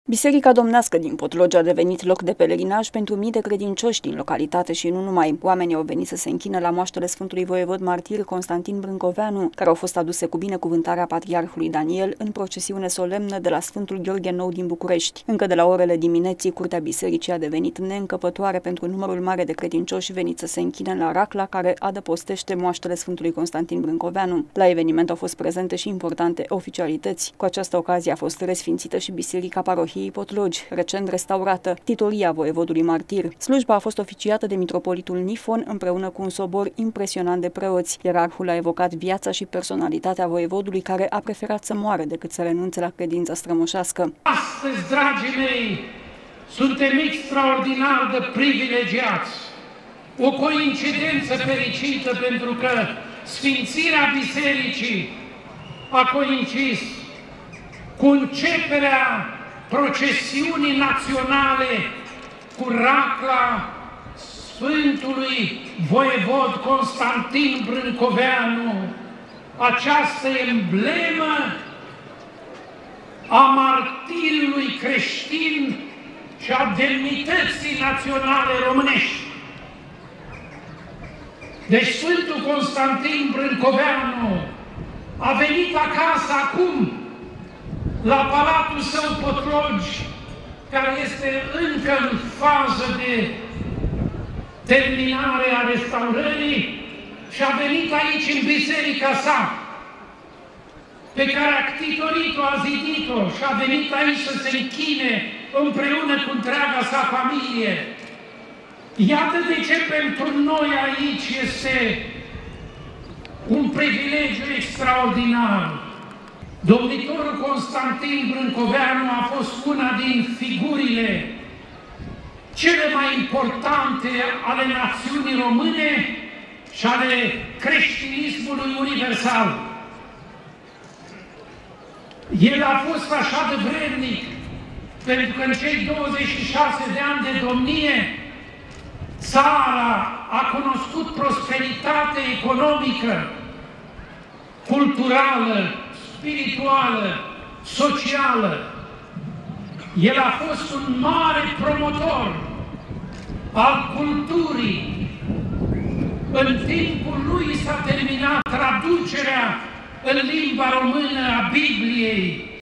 Biserica domnească din Potlogi a devenit loc de pelerinaj pentru mii de credincioși din localitate și nu numai. Oamenii au venit să se închină la moaștele Sfântului Voievod Martir Constantin Brâncoveanu, care au fost aduse cu binecuvântarea Patriarhului Daniel în procesiune solemnă de la Sfântul Gheorghe Nou din București. Încă de la orele dimineții, curtea bisericii a devenit neîncăpătoare pentru numărul mare de credincioși veniți să se închine la racla care adăpostește moaștele Sfântului Constantin Brâncoveanu. La eveniment au fost prezente și importante oficialități. Cu această ocazie a fost resfințită și Biserica Parohiei Potlogi, recent restaurată, titoria Voievodului Martir. Slujba a fost oficiată de mitropolitul Nifon împreună cu un sobor impresionant de preoți. Ierarhul a evocat viața și personalitatea voievodului, care a preferat să moară decât să renunțe la credința strămoșească. Astăzi, dragii mei, suntem extraordinar de privilegiați. O coincidență fericită, pentru că sfințirea bisericii a coincis cu începerea procesiunii naționale cu racla Sfântului Voievod Constantin Brâncoveanu, această emblemă a martiriului creștin și a demnității naționale românești. Deci Sfântul Constantin Brâncoveanu a venit acasă acum, la Palatul său Potlogi, care este încă în fază de terminare a restaurării, și a venit aici în biserica sa, pe care a ctitorit-o, a zidit-o, și a venit aici să se închine împreună cu întreaga sa familie. Iată de ce pentru noi aici este un privilegiu extraordinar. Domnitorul Constantin Brâncoveanu a fost una din figurile cele mai importante ale națiunii române și ale creștinismului universal. El a fost așa de vrednic, pentru că în cei 26 de ani de domnie, țara a cunoscut prosperitate economică, culturală, spirituală, socială. El a fost un mare promotor al culturii. În timpul lui s-a terminat traducerea în limba română a Bibliei.